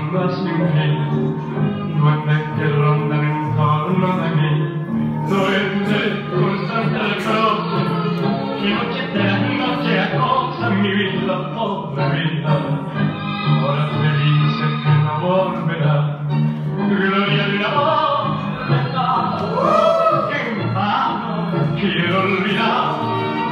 más sin fin, duendes que rondan en torno de mí, duendes constantes rostros, que noche tras noche acosan mi vida, pobre vida, ahora felices que no volverá, gloria al amor, que en vano quiero olvidar.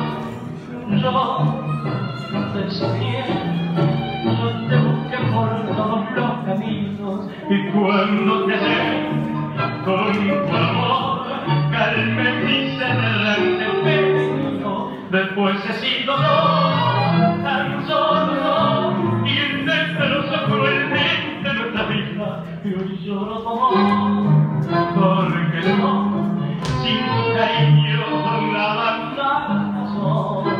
Yo te soñé, yo te busqué por todos los caminos, y cuando te hallé con tu amor, calmé mi sed errante peregrino. Después he sido yo, tan solo yo, y destrozo cruelmente nuestra vida, y hoy lloro tu amor, porque yo, sin tu cariño, nada, nada soy.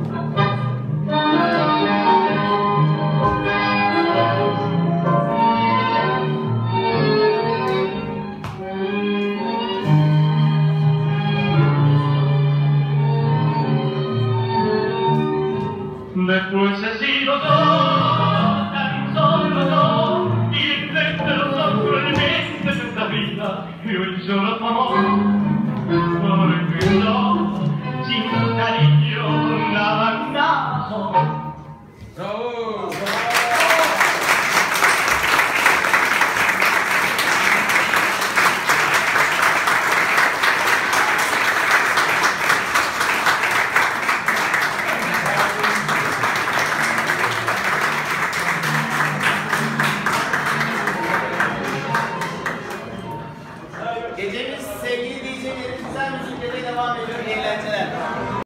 Después he sido yo, tan solo yo, y destrozó cruelmente nuestra vida, y hoy lloro tu amor, porque yo, sin tu cariño, nada, nada soy.